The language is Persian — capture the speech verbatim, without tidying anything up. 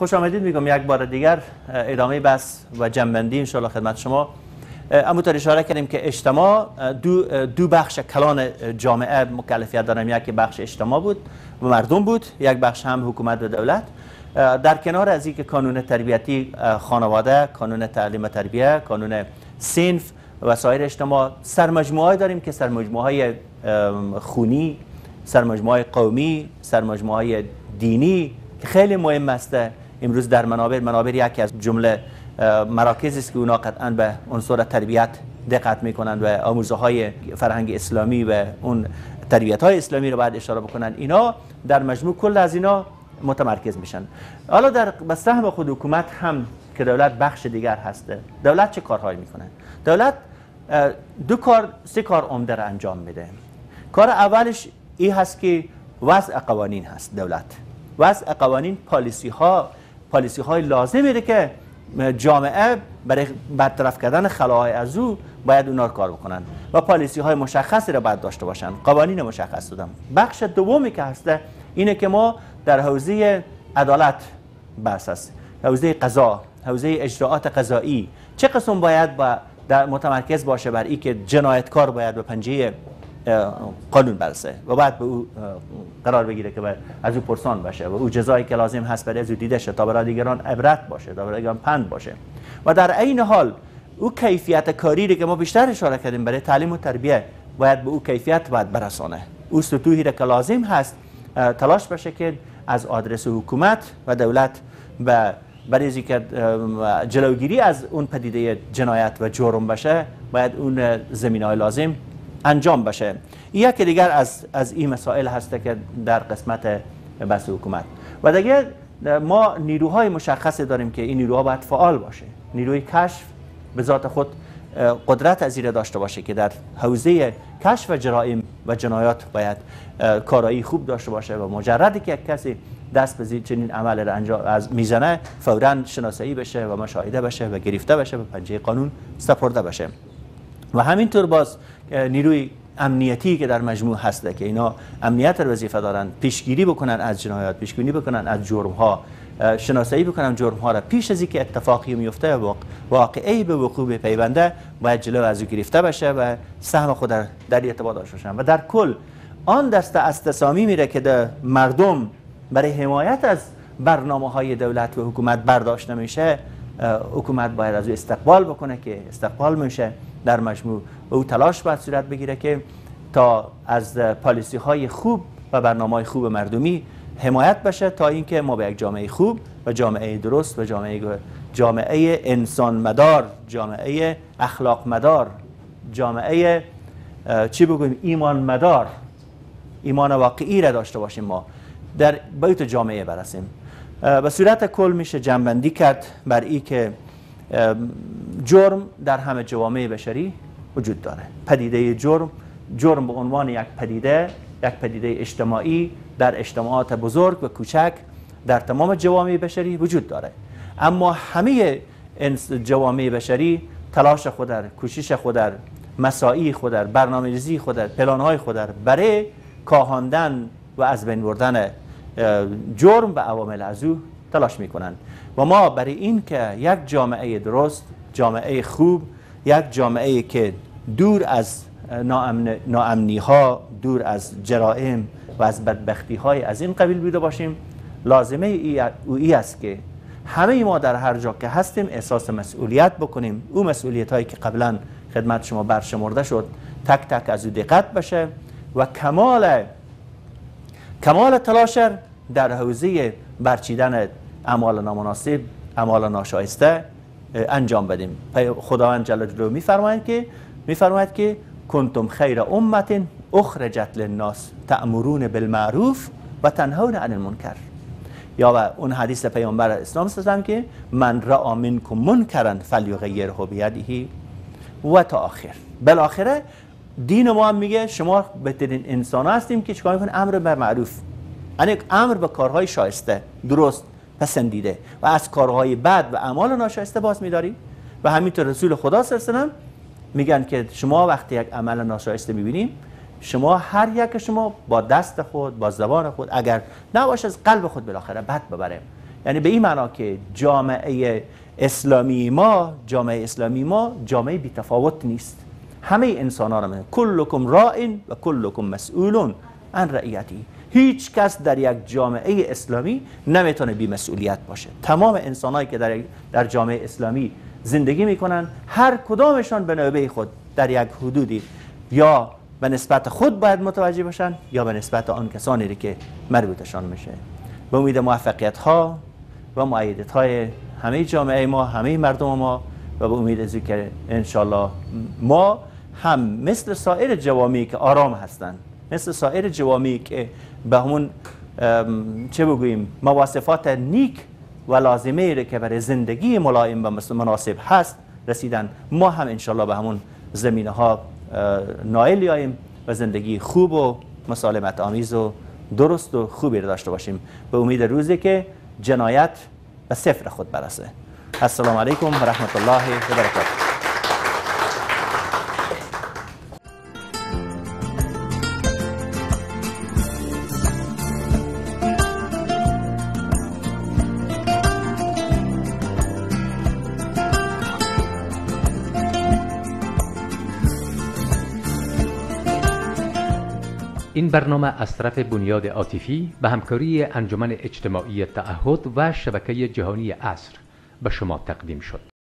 خوش آمدید میگم یک بار دیگر ادامه بحث و جنبندی ان شاء الله خدمت شما. همونطور اشاره کردیم که اجتماع دو دو بخش کلان جامعه مکلفیت دارن، یک بخش اجتماع بود و مردم بود، یک بخش هم حکومت و دولت. در کنار از اینکه قانون تربیتی خانواده، قانون تعلیم و تربیه، قانون صنف و سایر اجتماع، سرمجموعه داریم که سرمجموعه خونی، سرمجموعه قومی، سرمجموعه دینی که خیلی مهم است. امروز در منابر منابر یکی از جمله مراکزی است که اونا قطعا به عنصر تربیت دقت میکنند و آموزه های فرهنگ اسلامی و اون تربیت های اسلامی رو باید اشاره بکنند. اینا در مجموع کل از اینا متمرکز میشن. حالا در بسهم خود حکومت هم که دولت بخش دیگر هسته. دولت چه کارهایی میکنه؟ دولت دو کار سه کار عمده را انجام میده. کار اولش این هست که وضع قوانین هست. دولت وضع قوانین، پالیسی ها پالیسی های لازم میده که جامعه برای برطرف کردن خلاهای از او باید اونا کار بکنن و پالیسی های مشخصی را باید داشته باشن، قوانین مشخص دادن. بخش دومی که هسته اینه که ما در حوزه عدالت بحث است، حوزه قضا، حوزه اجراءات قضایی چه قسم باید با در متمرکز باشه بر این که جنایتکار باید به پنجه قانون برسه و بعد به او قرار بگیره که از او پرسان باشه و او جزایی که لازم هست برای از او دیده شه تا برای دیگران عبرت باشه، تا برای دیگران پند باشه. و در عین حال او کیفیت کاری که ما بیشتر اشاره کردیم برای تعلیم و تربیه باید به او کیفیت باید برسانه. او سطوحی که لازم هست تلاش بشه که از آدرس حکومت و دولت به برای که جلوگیری از اون پدیده جنایت و جرم بشه باید اون زمینه‌های لازم انجام بشه. یکی دیگر از از این مسائل هست که در قسمت بحث حکومت و دیگه ما نیروهای مشخصی داریم که این نیروها باید فعال باشه. نیروی کشف به ذات خود قدرت از این داشته باشه که در حوزه کشف و جرائم و جنایات باید کارایی خوب داشته باشه و مجردی که یک کسی دست به چنین عمل را انجام از میزنه فوراً شناسایی بشه و مشاهده بشه و گرفته بشه و پنجه قانون سپرده بشه. و همینطور باز نیروی امنیتی که در مجموع هسته که اینا امنیت رو وظیفه دارن، پیشگیری بکنن از جنایات، پیشگیری بکنن از جرم ها، شناسایی بکنن جرم ها را پیش از اینکه اتفاقی میفته و واقعی به وقوع پیونده باید جلو از او گرفته بشه و سهم خود در در ارتباط داشته باشن. و در کل آن دسته از تصامی میره که در مردم برای حمایت از برنامه های دولت و حکومت برداشت نمیشه، حکومت باید از او استقبال بکنه که استقبال میشه. در مجموع او تلاش باید صورت بگیره که تا از پالیسی های خوب و برنامه های خوب مردمی حمایت بشه تا اینکه ما به یک جامعه خوب و جامعه درست و جامعه جامعه انسان مدار، جامعه اخلاق مدار، جامعه چی بگویم ایمان مدار، ایمان واقعی را داشته باشیم ما در بیت جامعه برسیم. به صورت کل میشه جنبندی کرد بر این که جرم در همه جوامع بشری وجود داره. پدیده جرم جرم به عنوان یک پدیده یک پدیده اجتماعی در اجتماعات بزرگ و کوچک در تمام جوامع بشری وجود داره. اما همه جوامع بشری تلاش خود در کوشش خود در مساعی خود در برنامه‌ریزی خود در پلان‌های خود در برای کاهاندن و از بین بردن جرم و عوامل از او تلاش میکنند. و ما برای این که یک جامعه درست، جامعه خوب، یک جامعه که دور از ناامن، ناامنی ها، دور از جرائم و از بدبختی های از این قبیل بوده باشیم، لازمه ای است که همه ما در هر جا که هستیم احساس مسئولیت بکنیم. او مسئولیت هایی که قبلا خدمت شما برشمرده شد تک تک از او دقت بشه و کمال کمال تلاش در حوزه برچیدن اعمال نامناسب، اعمال ناشایسته انجام بدیم. خداوند جل جلاله میفرماید که میفرماید که کنتم خیر امت اخرجت للناس تأمرون بالمعروف و تنهون عن المنکر. یا و اون حدیث پیامبر اسلام هستم که من رأى منکم منکرا فلیغیره بیده و تا آخر. بالاخره دین ما هم میگه شما بهترین انسان هستیم که چیکار میکنیم؟ امر به معروف، یعنی امر به کارهای شایسته، درست، پسندیده و از کارهای بد و اعمال ناشایسته باز می‌داری. و همینطور رسول خدا صلی الله علیه و آله میگن که شما وقتی یک عمل ناشایسته می‌بینیم، شما هر یک شما با دست خود، با زبان خود، اگر نباشه از قلب خود بالاخره بد ببره، یعنی به این معنا که جامعه اسلامی ما جامعه اسلامی ما جامعه بی تفاوت نیست. همه انسان ها را می‌بینید. کلکم راع و کلکم مسئولون عن رعیتی. هیچ کس در یک جامعه اسلامی نمیتونه بی مسئولیت باشه. تمام انسانایی که در در جامعه اسلامی زندگی میکنن، هر کدامشان به نوبه خود در یک حدودی یا به نسبت خود باید متوجه باشن یا به نسبت آن کسانی که مربوطشان میشه. به امید موفقیت ها و مؤیدت های همه جامعه ما، همه مردم ما، و به امید از که انشالله ما هم مثل سایر جوامعی که آرام هستند، مثل سایر جوامعی که به همون چه بگوییم مواصفات نیک و لازمه که برای زندگی ملائم و مناسب هست رسیدن، ما هم انشالله به همون زمینه ها نائل یاییم و زندگی خوب و مسالمت آمیز و درست و خوبی را داشته باشیم به امید روزی که جنایت به صفر خود برسه. السلام علیکم و رحمت الله و برکاته. این برنامه از طرف بنیاد عاطفی به همکاری انجمن اجتماعی تعهد و شبکه جهانی عصر به شما تقدیم شد.